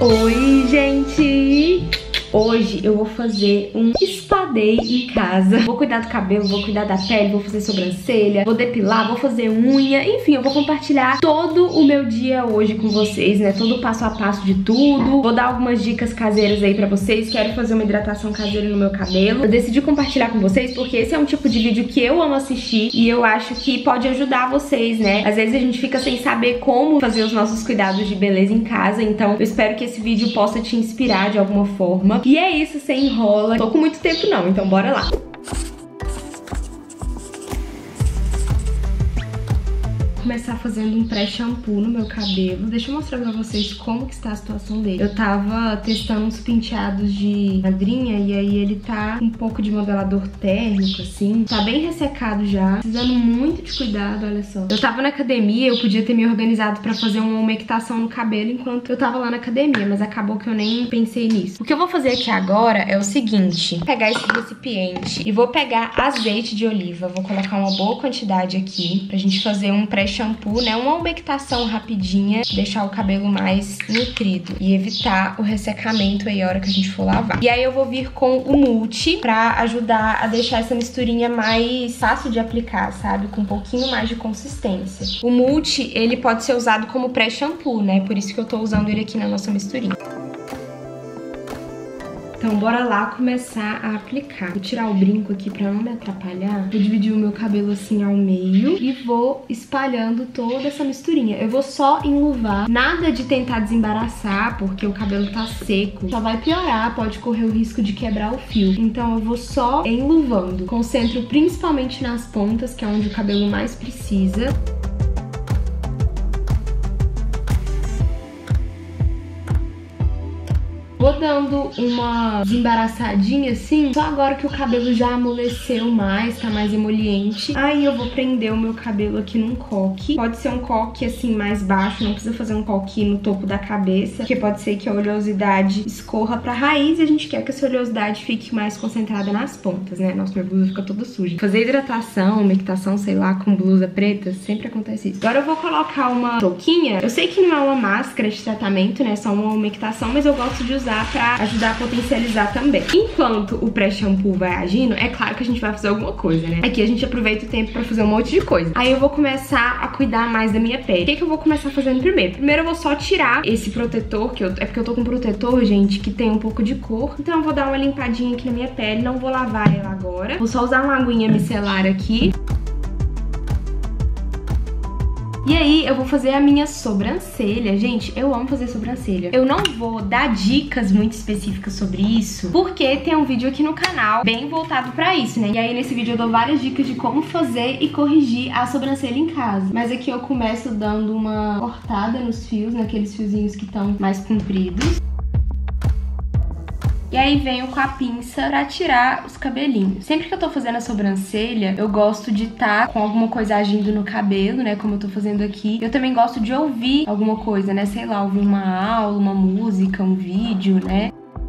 Oi, gente! Hoje eu vou fazer um spa day em casa. Vou cuidar do cabelo, vou cuidar da pele, vou fazer sobrancelha, vou depilar, vou fazer unha. Enfim, eu vou compartilhar todo o meu dia hoje com vocês, né? Todo o passo a passo de tudo. Vou dar algumas dicas caseiras aí pra vocês. Quero fazer uma hidratação caseira no meu cabelo. Eu decidi compartilhar com vocês porque esse é um tipo de vídeo que eu amo assistir e eu acho que pode ajudar vocês, né? Às vezes a gente fica sem saber como fazer os nossos cuidados de beleza em casa, então eu espero que esse vídeo possa te inspirar de alguma forma. E é isso, sem enrola. Tô com muito tempo não, então bora lá. Começar fazendo um pré-shampoo no meu cabelo. Deixa eu mostrar pra vocês como que está a situação dele. Eu tava testando uns penteados de madrinha e aí ele tá um pouco de modelador térmico, assim. Tá bem ressecado já, precisando muito de cuidado, olha só. Eu tava na academia, eu podia ter me organizado pra fazer uma umectação no cabelo enquanto eu tava lá na academia, mas acabou que eu nem pensei nisso. O que eu vou fazer aqui agora é o seguinte: vou pegar esse recipiente e vou pegar azeite de oliva. Vou colocar uma boa quantidade aqui pra gente fazer um pré-shampoo, né? Uma umectação rapidinha, deixar o cabelo mais nutrido e evitar o ressecamento aí a hora que a gente for lavar. E aí eu vou vir com o multi pra ajudar a deixar essa misturinha mais fácil de aplicar, sabe? Com um pouquinho mais de consistência. O multi, ele pode ser usado como pré-shampoo, né? Por isso que eu tô usando ele aqui na nossa misturinha. Então bora lá começar a aplicar. Vou tirar o brinco aqui pra não me atrapalhar. Vou dividir o meu cabelo assim ao meio e vou espalhando toda essa misturinha. Eu vou só enluvar, nada de tentar desembaraçar, porque o cabelo tá seco. Só vai piorar, pode correr o risco de quebrar o fio. Então eu vou só enluvando. Concentro principalmente nas pontas, que é onde o cabelo mais precisa. Vou dando uma desembaraçadinha assim, só agora que o cabelo já amoleceu mais, tá mais emoliente. Aí eu vou prender o meu cabelo aqui num coque. Pode ser um coque assim mais baixo, não precisa fazer um coque no topo da cabeça, porque pode ser que a oleosidade escorra pra raiz e a gente quer que essa oleosidade fique mais concentrada nas pontas, né? Nossa, minha blusa fica toda suja. Fazer hidratação, umectação, sei lá, com blusa preta, sempre acontece isso. Agora eu vou colocar uma touquinha. Eu sei que não é uma máscara de tratamento, né? É só uma umectação, mas eu gosto de usar pra ajudar a potencializar também. Enquanto o pré-shampoo vai agindo, é claro que a gente vai fazer alguma coisa, né? Aqui a gente aproveita o tempo pra fazer um monte de coisa. Aí eu vou começar a cuidar mais da minha pele. O que eu vou começar fazendo primeiro? Primeiro eu vou só tirar esse protetor, é porque eu tô com um protetor, gente, que tem um pouco de cor. Então eu vou dar uma limpadinha aqui na minha pele, não vou lavar ela agora. Vou só usar uma aguinha micelar aqui. E aí eu vou fazer a minha sobrancelha. Gente, eu amo fazer sobrancelha. Eu não vou dar dicas muito específicas sobre isso, porque tem um vídeo aqui no canal bem voltado pra isso, né? E aí nesse vídeo eu dou várias dicas de como fazer e corrigir a sobrancelha em casa. Mas aqui eu começo dando uma cortada nos fios, naqueles fiozinhos que estão mais compridos. E aí venho com a pinça pra tirar os cabelinhos. Sempre que eu tô fazendo a sobrancelha, eu gosto de estar com alguma coisa agindo no cabelo, né? Como eu tô fazendo aqui. Eu também gosto de ouvir alguma coisa, né? Sei lá, ouvir uma aula, uma música, um vídeo, né?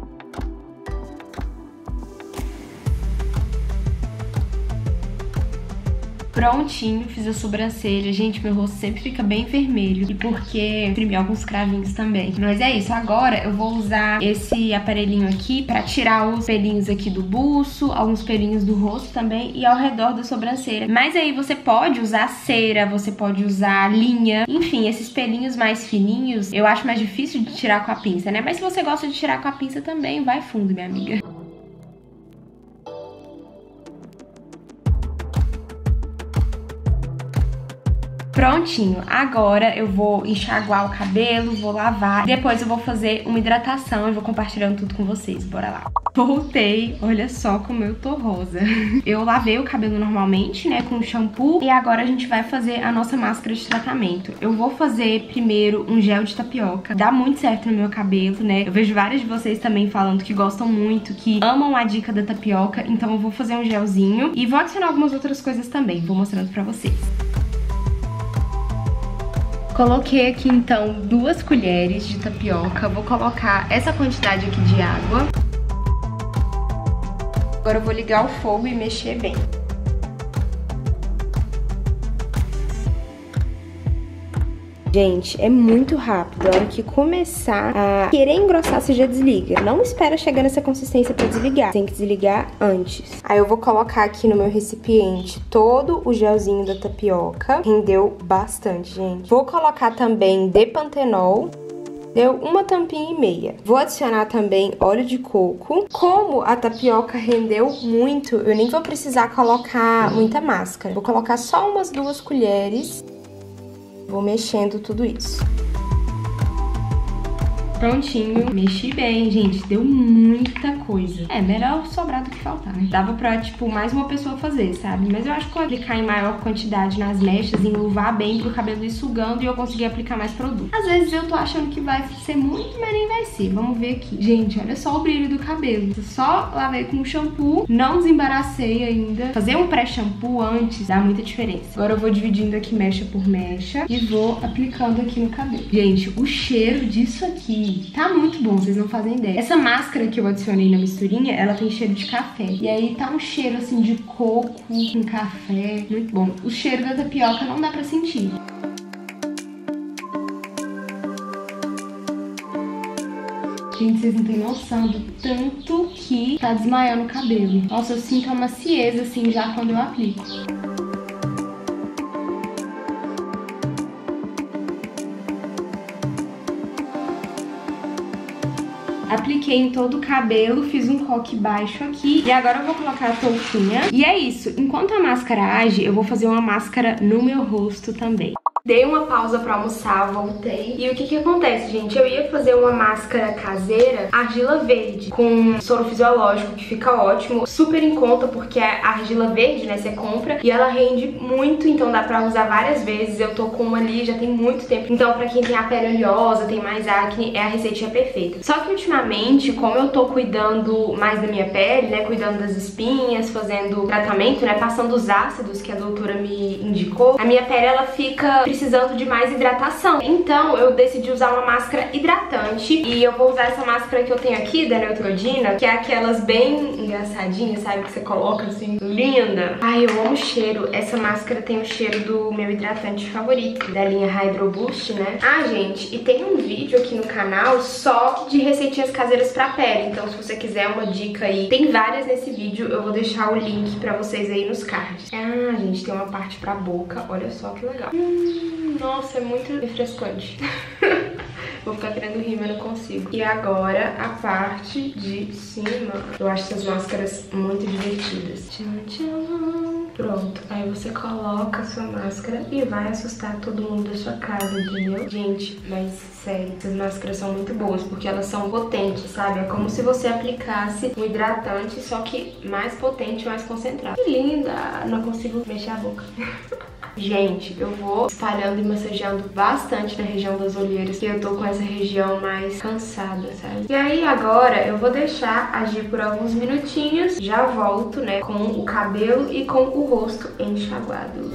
Prontinho, fiz a sobrancelha. Gente, meu rosto sempre fica bem vermelho. E porque imprimi alguns cravinhos também. Mas é isso, agora eu vou usar esse aparelhinho aqui pra tirar os pelinhos aqui do buço, alguns pelinhos do rosto também e ao redor da sobrancelha. Mas aí você pode usar cera, você pode usar linha. Enfim, esses pelinhos mais fininhos eu acho mais difícil de tirar com a pinça, né? Mas se você gosta de tirar com a pinça também, vai fundo, minha amiga. Prontinho, agora eu vou enxaguar o cabelo, vou lavar, depois eu vou fazer uma hidratação e vou compartilhando tudo com vocês, bora lá. Voltei, olha só como eu tô rosa. Eu lavei o cabelo normalmente, né, com shampoo, e agora a gente vai fazer a nossa máscara de tratamento. Eu vou fazer primeiro um gel de tapioca, dá muito certo no meu cabelo, né, eu vejo vários de vocês também falando que gostam muito, que amam a dica da tapioca, então eu vou fazer um gelzinho e vou adicionar algumas outras coisas também, vou mostrando pra vocês. Coloquei aqui, então, 2 colheres de tapioca. Vou colocar essa quantidade aqui de água. Agora eu vou ligar o fogo e mexer bem. Gente, é muito rápido. A hora que começar a querer engrossar, você já desliga. Não espera chegar nessa consistência pra desligar. Tem que desligar antes. Aí eu vou colocar aqui no meu recipiente todo o gelzinho da tapioca. Rendeu bastante, gente. Vou colocar também depantenol. Deu uma tampinha e meia. Vou adicionar também óleo de coco. Como a tapioca rendeu muito, eu nem vou precisar colocar muita máscara. Vou colocar só umas 2 colheres. Vou mexendo tudo isso. Prontinho, mexi bem, gente, deu muita coisa. É, melhor sobrar do que faltar, né? Dava pra, tipo, mais uma pessoa fazer, sabe? Mas eu acho que vou aplicar em maior quantidade nas mechas, enluvar bem pro cabelo ir sugando e eu conseguir aplicar mais produto. Às vezes eu tô achando que vai ser muito, mas nem vai ser. Vamos ver aqui. Gente, olha só o brilho do cabelo. Eu só lavei com shampoo, não desembaracei ainda. Fazer um pré-shampoo antes dá muita diferença. Agora eu vou dividindo aqui mecha por mecha e vou aplicando aqui no cabelo. Gente, o cheiro disso aqui tá muito bom, vocês não fazem ideia. Essa máscara que eu adicionei na misturinha, ela tem cheiro de café. E aí tá um cheiro assim de coco com café, muito bom. O cheiro da tapioca não dá pra sentir. Gente, vocês não têm noção do tanto que tá desmaiando o cabelo. Nossa, eu sinto uma macieza assim já quando eu aplico. Apliquei em todo o cabelo, fiz um coque baixo aqui. E agora eu vou colocar a touquinha. E é isso. Enquanto a máscara age, eu vou fazer uma máscara no meu rosto também. Dei uma pausa pra almoçar, voltei. E o que acontece, gente? Eu ia fazer uma máscara caseira, argila verde, com soro fisiológico, que fica ótimo. Super em conta, porque é argila verde, né? Você compra e ela rende muito, então dá pra usar várias vezes. Eu tô com uma ali já tem muito tempo. Então pra quem tem a pele oleosa, tem mais acne, é a receitinha perfeita. Só que ultimamente, como eu tô cuidando mais da minha pele, né? Cuidando das espinhas, fazendo tratamento, né? Passando os ácidos que a doutora me indicou, a minha pele, ela fica precisando de mais hidratação. Então eu decidi usar uma máscara hidratante e eu vou usar essa máscara que eu tenho aqui da Neutrogena, que é aquelas bem engraçadinhas, sabe? Que você coloca assim, linda. Ai, eu amo o cheiro. Essa máscara tem o cheiro do meu hidratante favorito, da linha Hydro Boost, né? Ah, gente, e tem um vídeo aqui no canal só de receitinhas caseiras pra pele. Então se você quiser uma dica aí, tem várias nesse vídeo, eu vou deixar o link pra vocês aí nos cards. Ah, gente, tem uma parte pra boca, olha só que legal. Nossa, é muito refrescante. Vou ficar querendo rir, mas não consigo. E agora, a parte de cima. Eu acho essas máscaras muito divertidas. Tchau, tchau. Pronto. Aí você coloca a sua máscara e vai assustar todo mundo da sua casa, entendeu? Gente, mas sério, essas máscaras são muito boas, porque elas são potentes, sabe? É como se você aplicasse um hidratante, só que mais potente, mais concentrado. Que linda! Não consigo mexer a boca. Gente, eu vou espalhando e massageando bastante na região das olheiras, que eu tô com essa região mais cansada, sabe? E aí agora eu vou deixar agir por alguns minutinhos, já volto, né, com o cabelo e com o rosto enxaguado.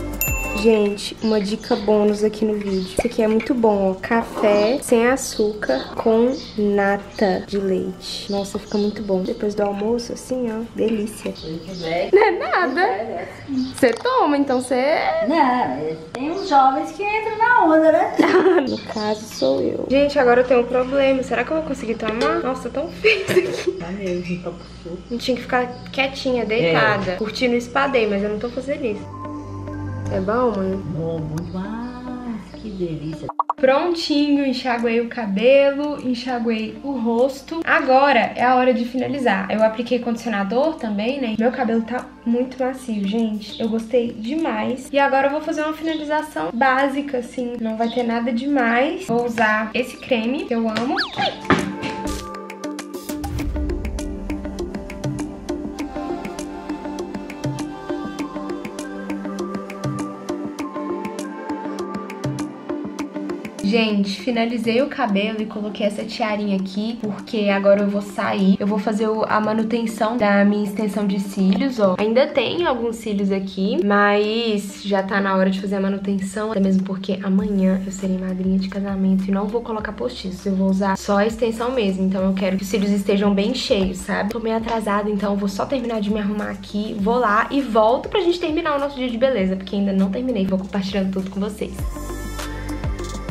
Gente, uma dica bônus aqui no vídeo. Isso aqui é muito bom, ó. Café sem açúcar com nata de leite. Nossa, fica muito bom. Depois do almoço, assim, ó. Delícia. Não é nada. Você toma, então você... Não, tem uns jovens que entram na onda, né? No caso, sou eu. Gente, agora eu tenho um problema. Será que eu vou conseguir tomar? Nossa, tão feio isso aqui. Tá mesmo, tá por Eu tinha que ficar quietinha, deitada, curtindo o espadei, mas eu não tô fazendo isso. É bom, mãe? bom, muito. Que delícia. Prontinho, enxaguei o cabelo, enxaguei o rosto. Agora é a hora de finalizar. Eu apliquei condicionador também, né? Meu cabelo tá muito macio, gente. Eu gostei demais. E agora eu vou fazer uma finalização básica, assim. Não vai ter nada demais. Vou usar esse creme que eu amo. Gente, finalizei o cabelo e coloquei essa tiarinha aqui, porque agora eu vou sair. Eu vou fazer a manutenção da minha extensão de cílios, ó. Ainda tem alguns cílios aqui, mas já tá na hora de fazer a manutenção, até mesmo porque amanhã eu serei madrinha de casamento e não vou colocar postiços. Eu vou usar só a extensão mesmo, então eu quero que os cílios estejam bem cheios, sabe? Tô meio atrasada, então eu vou só terminar de me arrumar aqui, vou lá e volto pra gente terminar o nosso dia de beleza, porque ainda não terminei. Vou compartilhando tudo com vocês.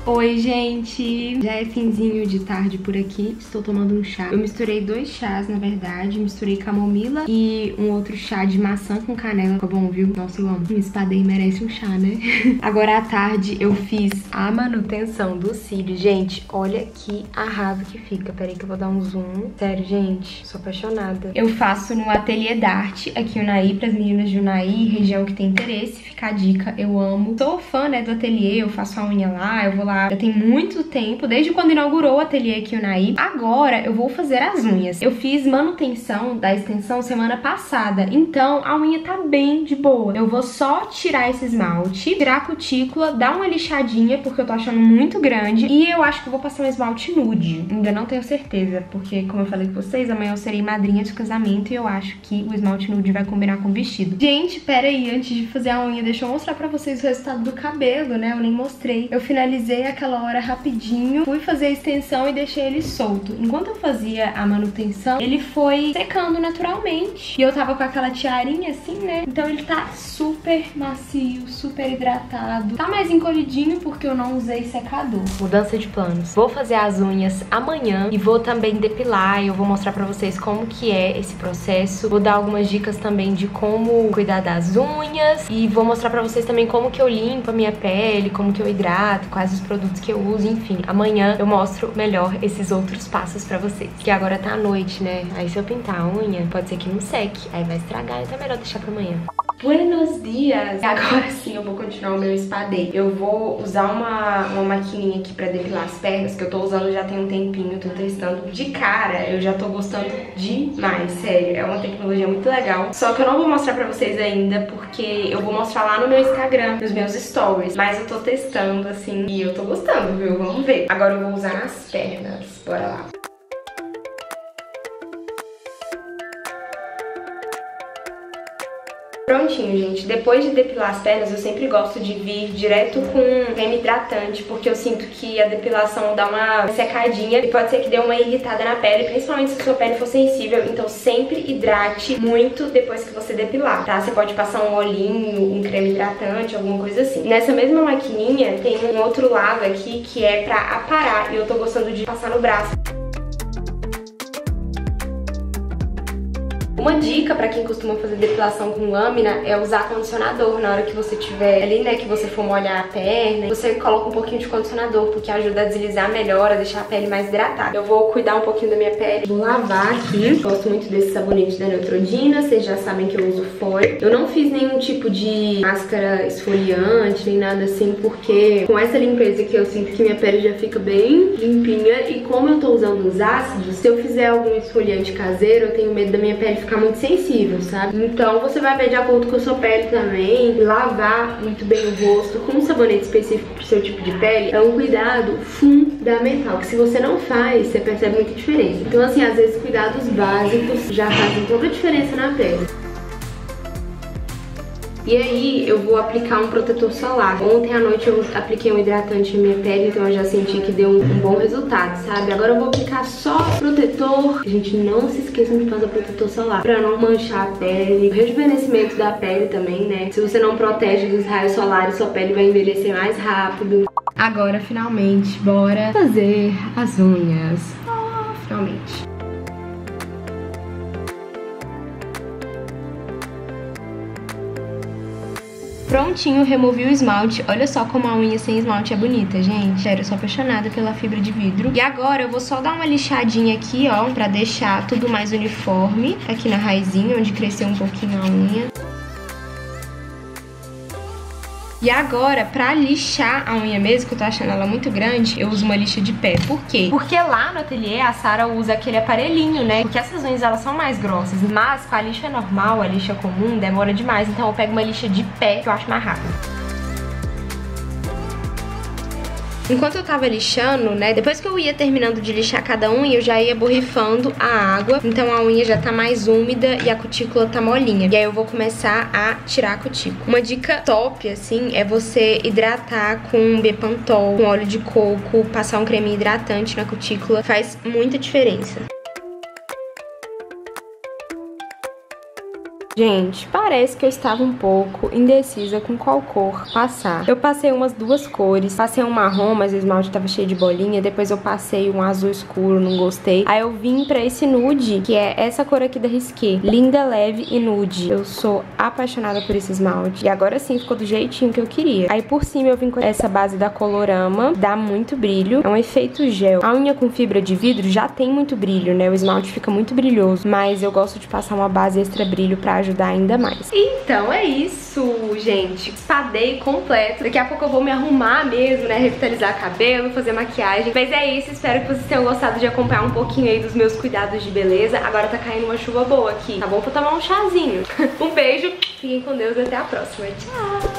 Oi, gente! Já é finzinho de tarde por aqui, estou tomando um chá. Eu misturei 2 chás, na verdade. Misturei camomila e um outro chá de maçã com canela. Ficou bom, viu? Nossa, eu amo. Minha espadei merece um chá, né? Agora à tarde eu fiz a manutenção dos cílios. Gente, olha que arraso que fica. Peraí que eu vou dar um zoom. Sério, gente, sou apaixonada. Eu faço no Ateliê d'Arte, aqui em Unai, pras meninas de Unai, região que tem interesse. Fica a dica, eu amo. Sou fã, né, do ateliê, eu faço a unha lá, eu vou lá. Já tem muito tempo, desde quando inaugurou o ateliê aqui em Unai. Agora eu vou fazer as unhas. Eu fiz manutenção da extensão semana passada, então a unha tá bem de boa. Eu vou só tirar esse esmalte, tirar a cutícula, dar uma lixadinha, porque eu tô achando muito grande. E eu acho que eu vou passar um esmalte nude. Ainda não tenho certeza, porque como eu falei com vocês, amanhã eu serei madrinha de casamento e eu acho que o esmalte nude vai combinar com o vestido. Gente, pera aí, antes de fazer a unha, deixa eu mostrar pra vocês o resultado do cabelo, né? Eu nem mostrei. Eu finalizei aquela hora rapidinho, fui fazer a extensão e deixei ele solto. Enquanto eu fazia a manutenção, ele foi secando naturalmente. E eu tava com aquela tiarinha assim, né? Então ele tá super macio, super hidratado. Tá mais encolhidinho porque eu não usei secador. Mudança de planos. Vou fazer as unhas amanhã e vou também depilar. Eu vou mostrar pra vocês como que é esse processo. Vou dar algumas dicas também de como cuidar das unhas. E vou mostrar pra vocês também como que eu limpo a minha pele, como que eu hidrato, quais os produtos que eu uso, enfim. Amanhã eu mostro melhor esses outros passos pra vocês. Que agora tá à noite, né? Aí se eu pintar a unha, pode ser que não seque. Aí vai estragar, então é melhor deixar pra amanhã. Buenos dias! Agora sim eu vou continuar o meu spa day. Eu vou usar uma maquininha aqui pra depilar as pernas, que eu tô usando já tem um tempinho, tô testando. De cara, eu já tô gostando demais, sério. É uma tecnologia muito legal. Só que eu não vou mostrar pra vocês ainda, porque eu vou mostrar lá no meu Instagram, nos meus stories. Mas eu tô testando, assim, e eu tô gostando, viu? Vamos ver. Agora eu vou usar nas pernas. Bora lá. Prontinho, gente. Depois de depilar as pernas, eu sempre gosto de vir direto com creme hidratante, porque eu sinto que a depilação dá uma secadinha e pode ser que dê uma irritada na pele, principalmente se a sua pele for sensível. Então sempre hidrate muito depois que você depilar, tá? Você pode passar um olhinho, um creme hidratante, alguma coisa assim. Nessa mesma maquininha tem um outro lado aqui que é pra aparar, e eu tô gostando de passar no braço. Uma dica pra quem costuma fazer depilação com lâmina é usar condicionador na hora que você tiver ali, né, que você for molhar a perna. Você coloca um pouquinho de condicionador, porque ajuda a deslizar melhor, a deixar a pele mais hidratada. Eu vou cuidar um pouquinho da minha pele. Vou lavar aqui. Gosto muito desse sabonete da Neutrogena, vocês já sabem que eu uso foil. Eu não fiz nenhum tipo de máscara esfoliante, nem nada assim, porque com essa limpeza aqui eu sinto que minha pele já fica bem limpinha. E como eu tô usando os ácidos, se eu fizer algum esfoliante caseiro, eu tenho medo da minha pele ficar muito sensível, sabe? Então você vai ver de acordo com a sua pele também. Lavar muito bem o rosto com um sabonete específico pro seu tipo de pele é um cuidado fundamental, que se você não faz, você percebe muita diferença. Então assim, às vezes cuidados básicos já fazem toda a diferença na pele. E aí eu vou aplicar um protetor solar. Ontem à noite eu apliquei um hidratante na minha pele, então eu já senti que deu um bom resultado, sabe? Agora eu vou aplicar só protetor. Gente, não se esqueçam de fazer protetor solar pra não manchar a pele. O rejuvenescimento da pele também, né? Se você não protege dos raios solares, sua pele vai envelhecer mais rápido. Agora, finalmente, bora fazer as unhas. Finalmente. Prontinho, removi o esmalte. Olha só como a unha sem esmalte é bonita, gente. Sério, eu sou apaixonada pela fibra de vidro. E agora eu vou só dar uma lixadinha aqui, ó, pra deixar tudo mais uniforme. Aqui na raizinha, onde cresceu um pouquinho a unha. E agora, pra lixar a unha mesmo, que eu tô achando ela muito grande, eu uso uma lixa de pé. Por quê? Porque lá no ateliê a Sara usa aquele aparelhinho, né? Porque essas unhas, elas são mais grossas. Mas com a lixa normal, a lixa comum, demora demais. Então eu pego uma lixa de pé, que eu acho mais rápido. Enquanto eu tava lixando, né, depois que eu ia terminando de lixar cada unha, eu já ia borrifando a água. Então a unha já tá mais úmida e a cutícula tá molinha. E aí eu vou começar a tirar a cutícula. Uma dica top, assim, é você hidratar com Bepantol, com óleo de coco, passar um creme hidratante na cutícula. Faz muita diferença. Gente, parece que eu estava um pouco indecisa com qual cor passar. Eu passei umas duas cores. Passei um marrom, mas o esmalte tava cheio de bolinha. Depois eu passei um azul escuro, não gostei. Aí eu vim pra esse nude, que é essa cor aqui da Risqué. Linda, leve e nude. Eu sou apaixonada por esse esmalte. E agora sim ficou do jeitinho que eu queria. Aí por cima eu vim com essa base da Colorama. Dá muito brilho. É um efeito gel. A unha com fibra de vidro já tem muito brilho, né? O esmalte fica muito brilhoso. Mas eu gosto de passar uma base extra brilho pra ajudar ainda mais. Então é isso, gente. Espadei completo. Daqui a pouco eu vou me arrumar mesmo, né? Revitalizar cabelo, fazer maquiagem. Mas é isso. Espero que vocês tenham gostado de acompanhar um pouquinho aí dos meus cuidados de beleza. Agora tá caindo uma chuva boa aqui. Tá bom pra tomar um chazinho. Um beijo. Fiquem com Deus e até a próxima. Tchau!